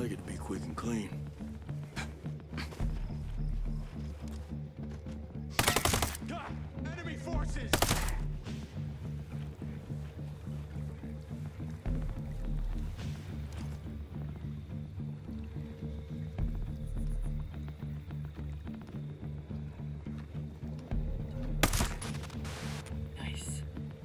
like it to be quick and clean. Enemy forces! Nice.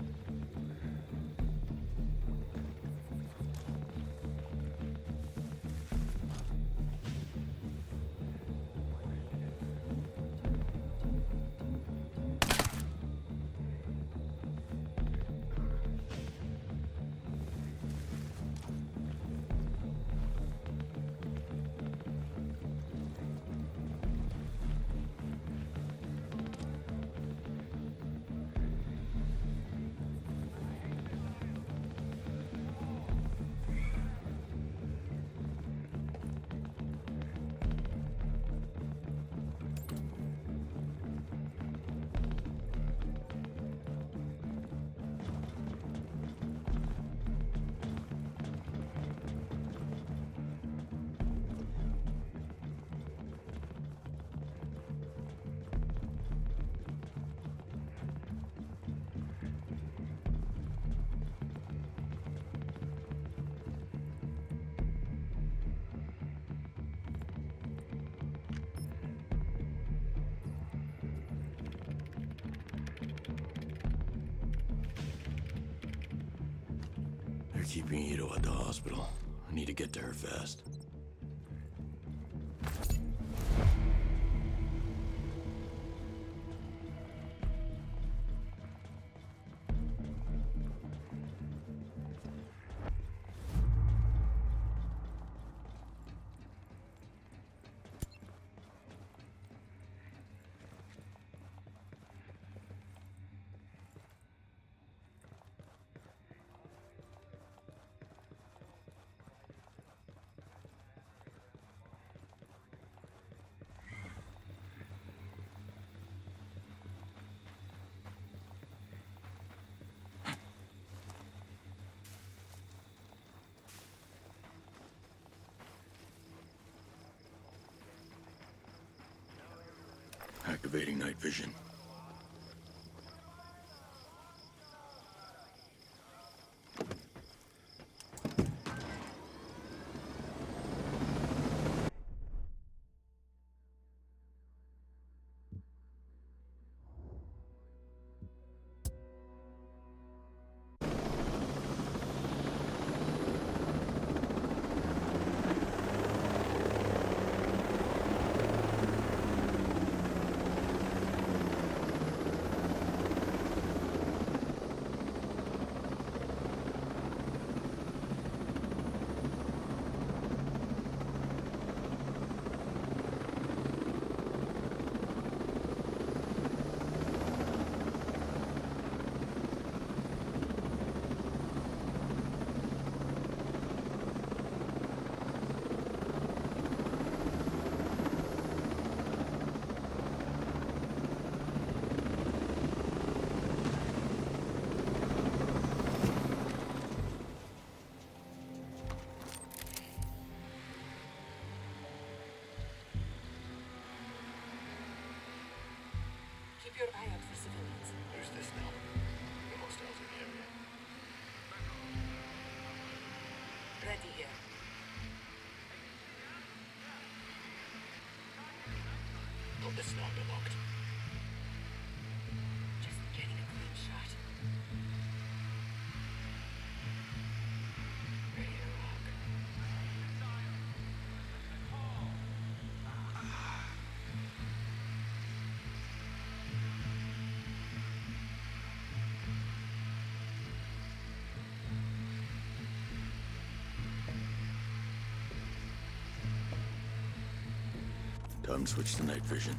They're keeping Ito at the hospital. I need to get to her fast. Activating night vision. Keep your eye out for civilians. Who's this now? The hostiles in the area. Ready here. Got the sniper locked. Just getting a clean shot. Ready to rock. Time to switch to night vision.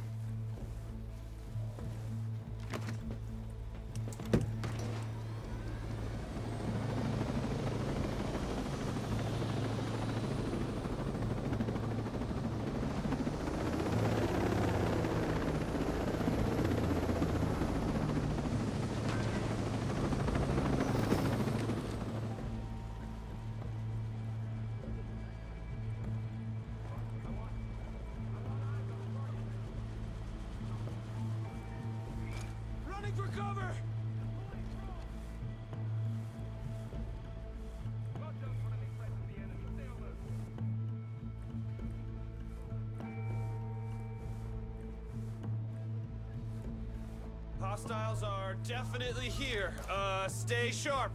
Hostiles are definitely here. Stay sharp.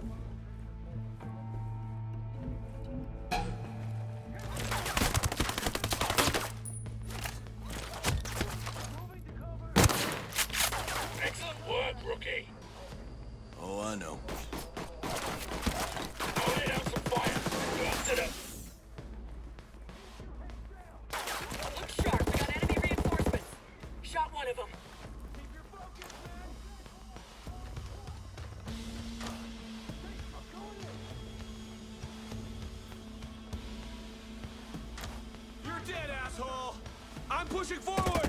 Excellent work, rookie. Oh, I know. I'll lay down some fire. Sit up. Look sharp. We got enemy reinforcements. Shot one of them. You're dead, asshole! I'm pushing forward!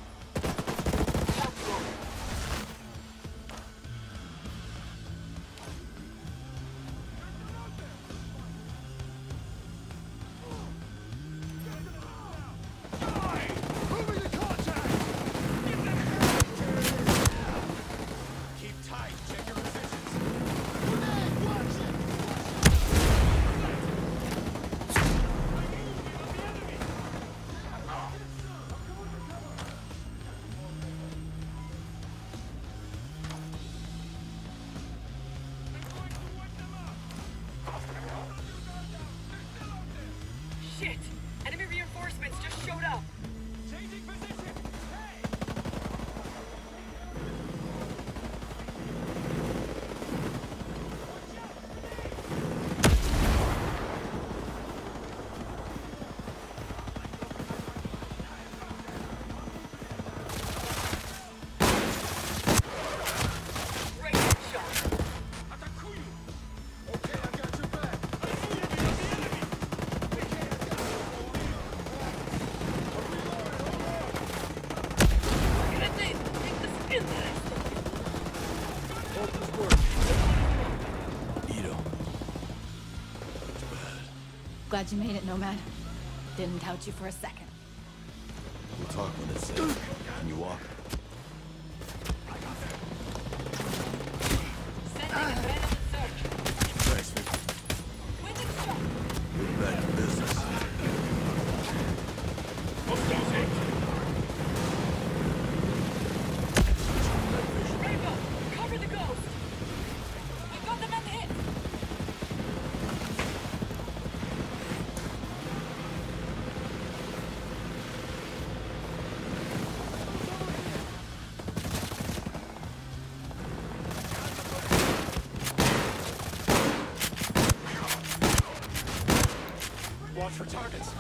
Shit! Enemy reinforcements just showed up. Changing position! Hey! Great headshot. Okay, I got your back. Grenade! Take the spin there. Ito. It's bad. Glad you made it, Nomad. Didn't doubt you for a second. We'll talk when it's safe. Can you walk? Sending adrenaline search. Thanks, Vic. Winning shot. Get back to business. Hostiles hit. Rainbow, cover the ghost. We've got them at the hit. Watch for targets.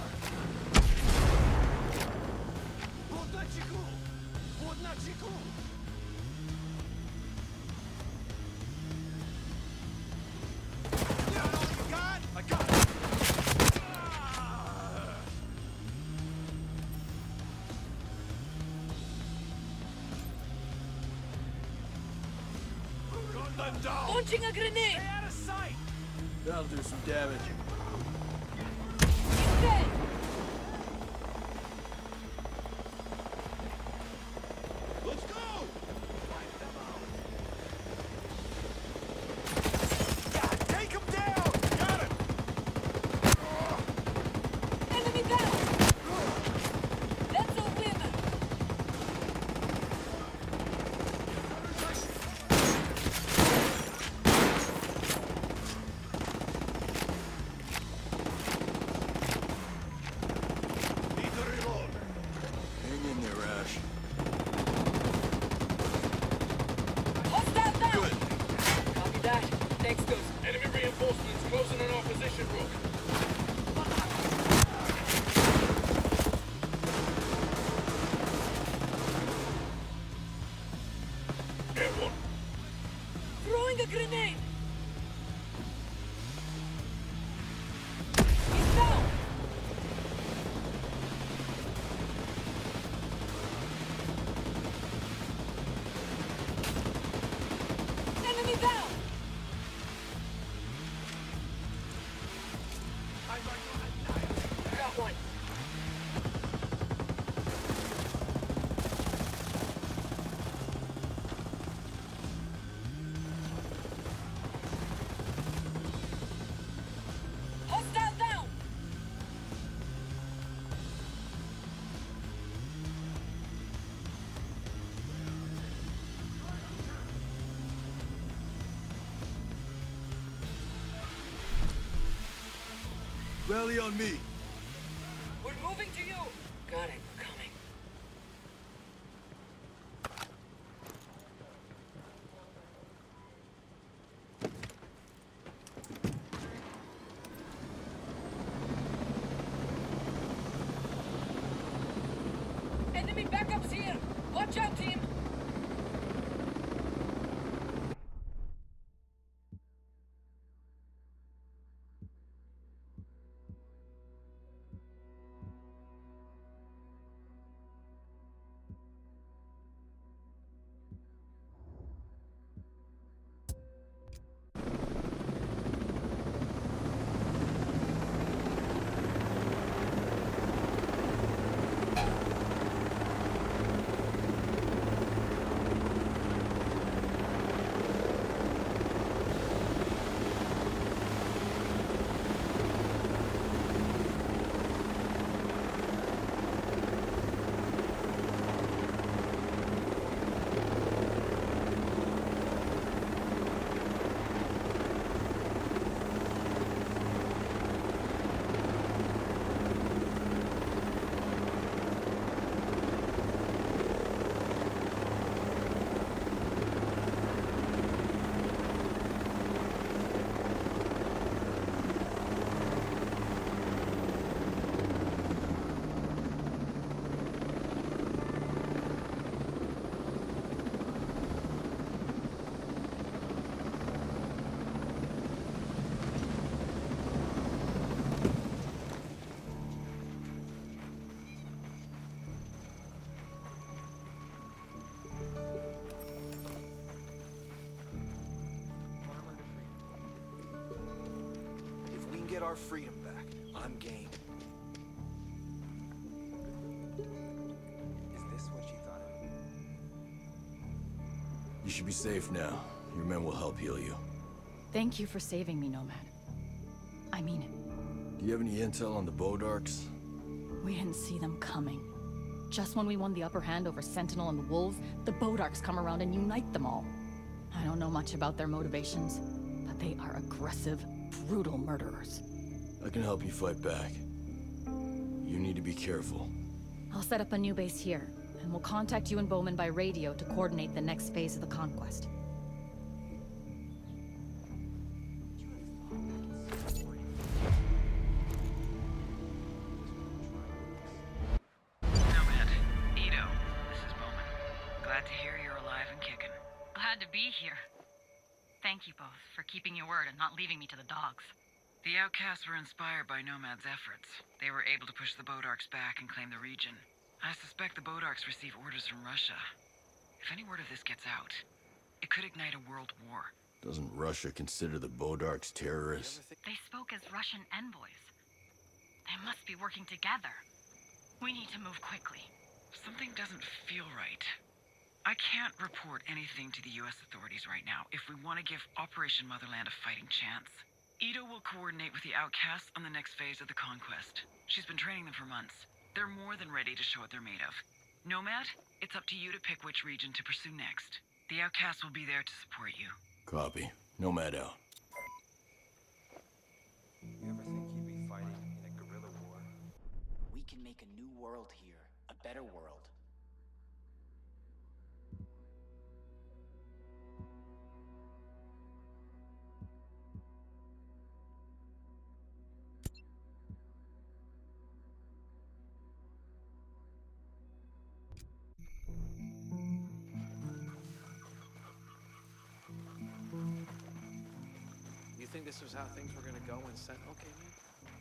I got it. Gun them down. Launching a grenade. Stay out of sight. That'll do some damage. He's dead. Let's go. God, take him down. Got him. Enemy down. That's a win. Need to reload. Hang in there, Ash. Hostile down. Good. Copy that. Thanks, Ghost. Enemy reinforcements closing on our position, Rook. Get one. Throwing a grenade. He's down. Enemy down. Got one. Rally on me. We're moving to you. Got it. We're coming. Enemy backups here. Watch out, team. Get our freedom back. I'm game. Is this what you thought of me? You should be safe now. Your men will help heal you. Thank you for saving me, Nomad. I mean it. Do you have any intel on the Bodarks? We didn't see them coming. Just when we won the upper hand over Sentinel and the Wolves, the Bodarks come around and unite them all. I don't know much about their motivations, but they are aggressive, brutal murderers. I can help you fight back. You need to be careful. I'll set up a new base here, and we'll contact you and Bowman by radio to coordinate the next phase of the conquest. Nomad, Ito, this is Bowman. Glad to hear you're alive and kicking. Glad to be here. Thank you both for keeping your word and not leaving me to the dogs. The outcasts were inspired by Nomad's efforts. They were able to push the Bodarks back and claim the region. I suspect the Bodarks receive orders from Russia. If any word of this gets out, it could ignite a world war. Doesn't Russia consider the Bodarks terrorists? They spoke as Russian envoys. They must be working together. We need to move quickly. Something doesn't feel right. I can't report anything to the US authorities right now if we want to give Operation Motherland a fighting chance. Ito will coordinate with the outcasts on the next phase of the conquest. She's been training them for months. They're more than ready to show what they're made of. Nomad, it's up to you to pick which region to pursue next. The outcasts will be there to support you. Copy. Nomad out. You ever think you'd be fighting in a guerrilla war? We can make a new world here. A better world. You think this was how things were gonna go when Sentinel came in?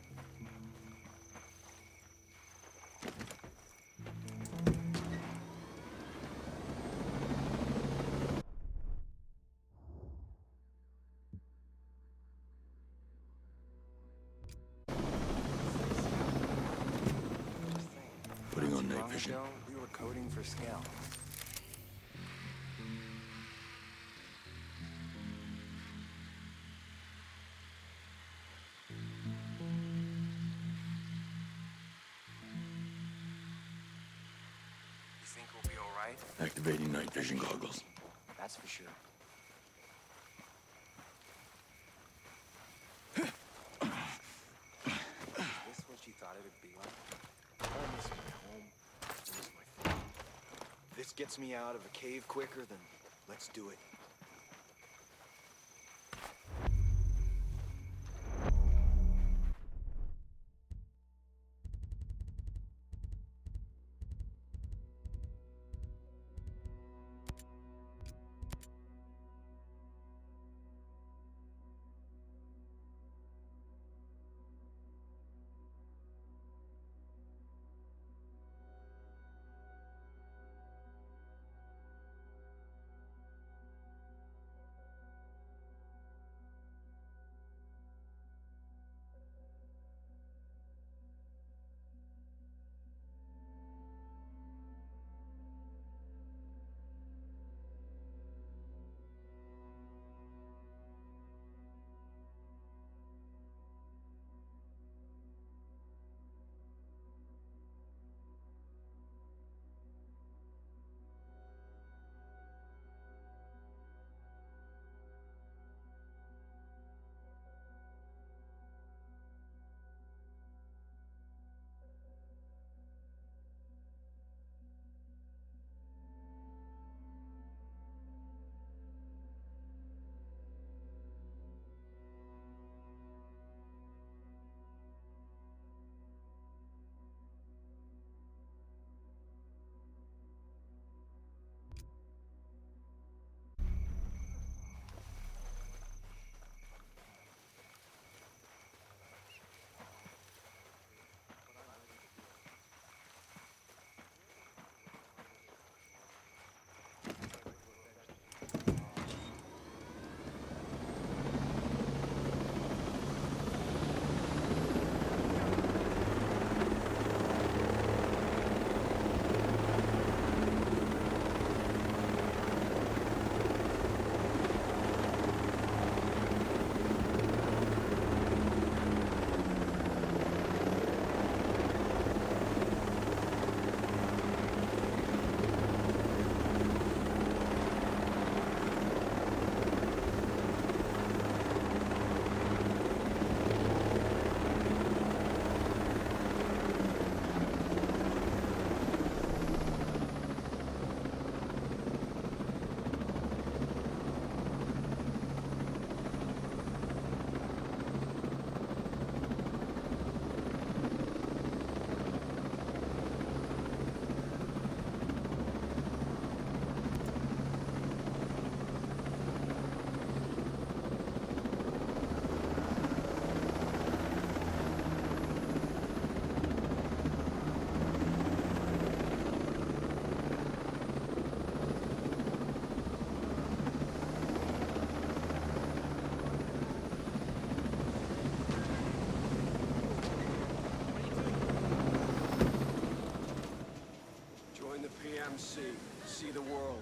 Putting on night vision. We were coding for scale. You think we'll be all right? Activating night vision goggles. That's for sure. gets me out of a cave quicker, then let's do it. See the world.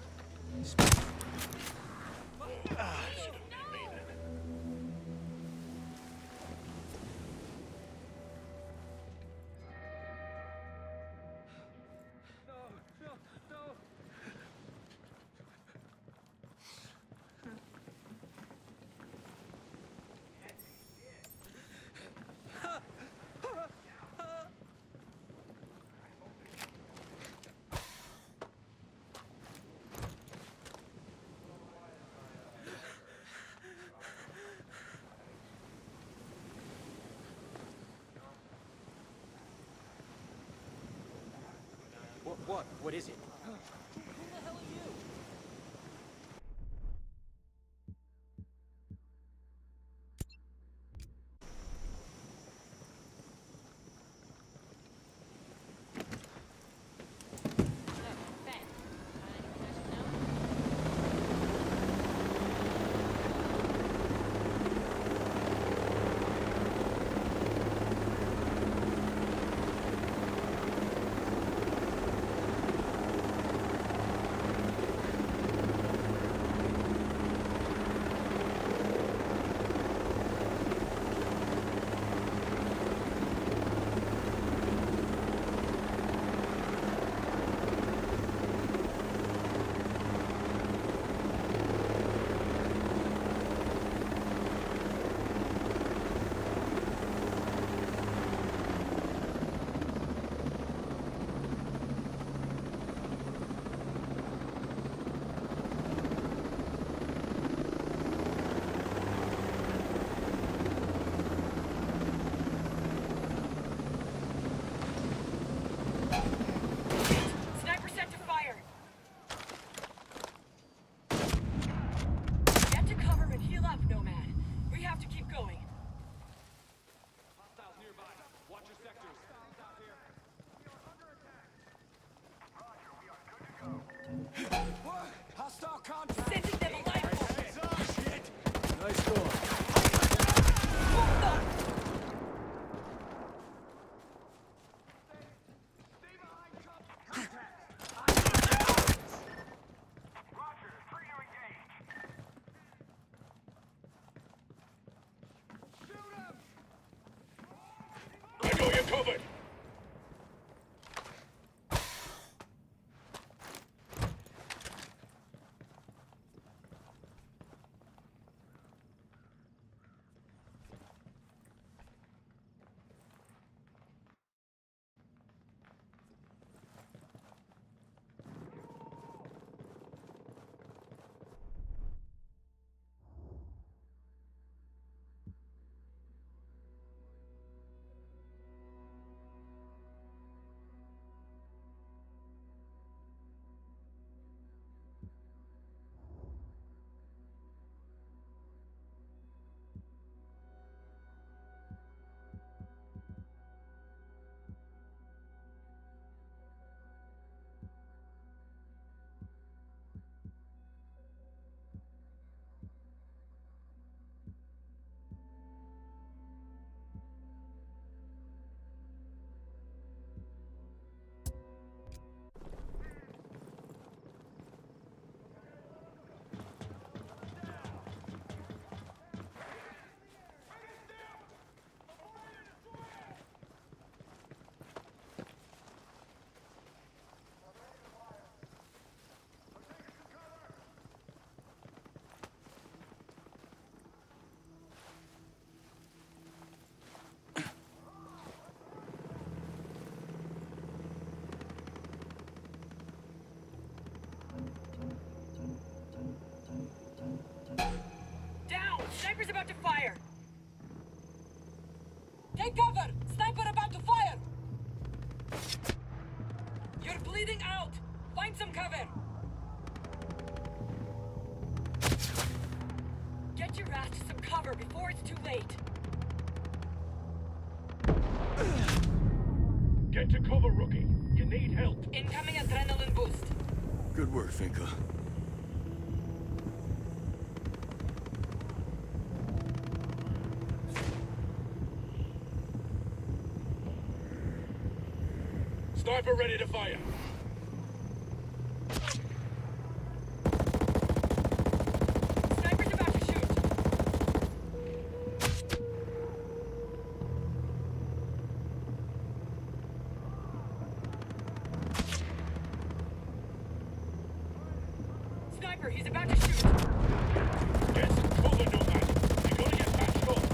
What is it? Sniper's about to fire! Take cover! Sniper about to fire! You're bleeding out! Find some cover! Get your ass to some cover before it's too late! Get to cover, rookie. You need help. Incoming adrenaline boost. Good work, Finka. Sniper ready to fire. Sniper's about to shoot. Sniper, he's about to shoot. Get some cover, Nomad. You gotta get patched up.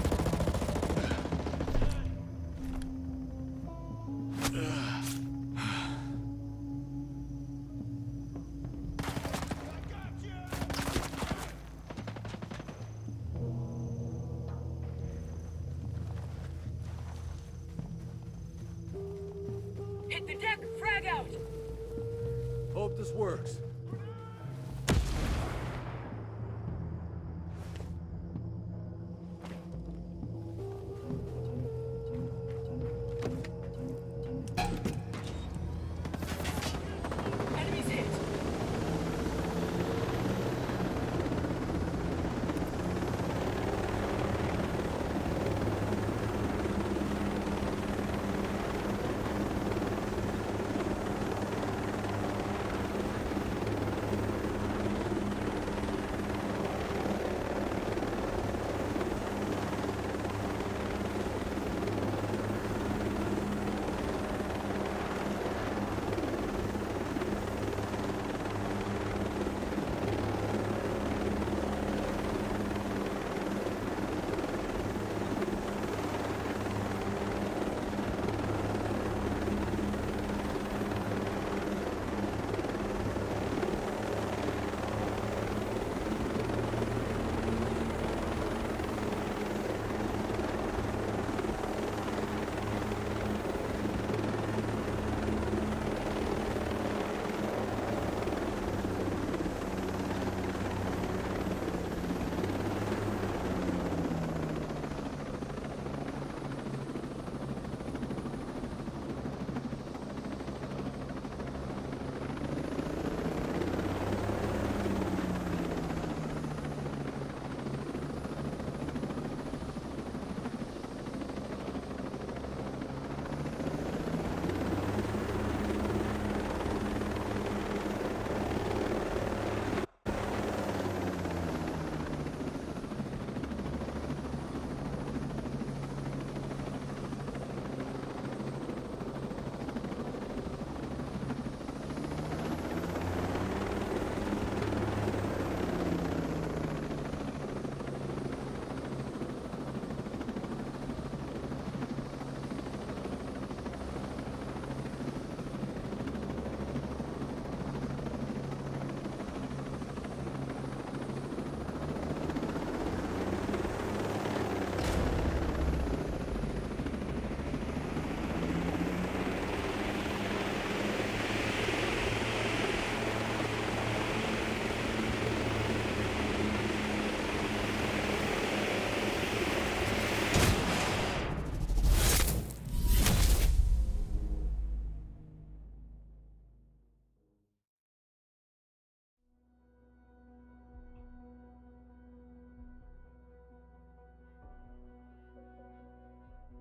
Hit the deck, frag out! Hope this works. Enemies hit.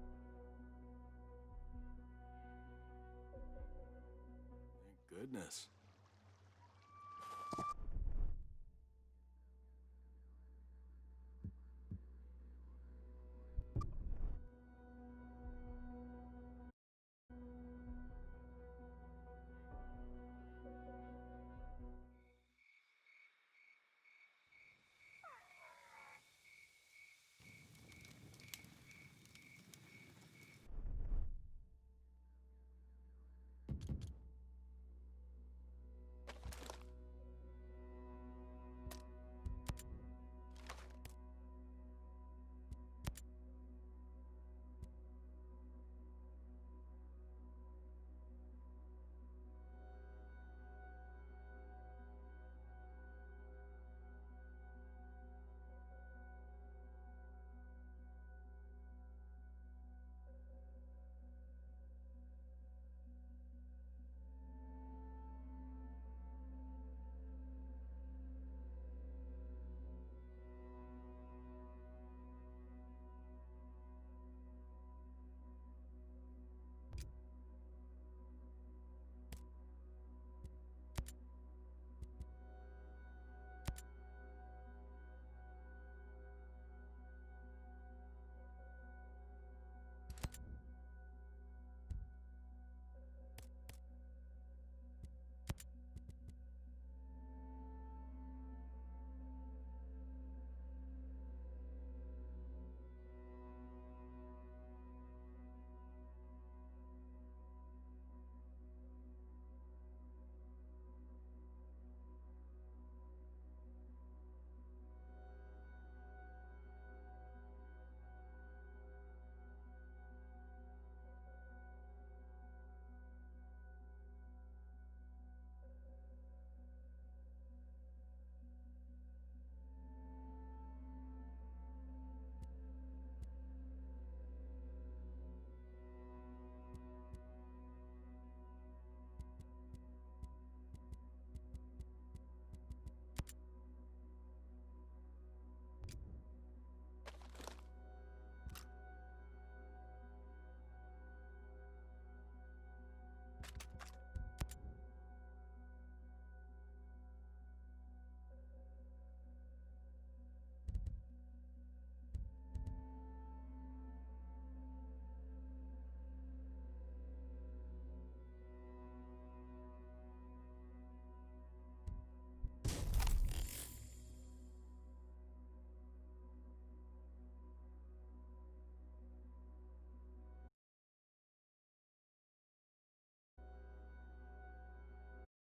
Goodness.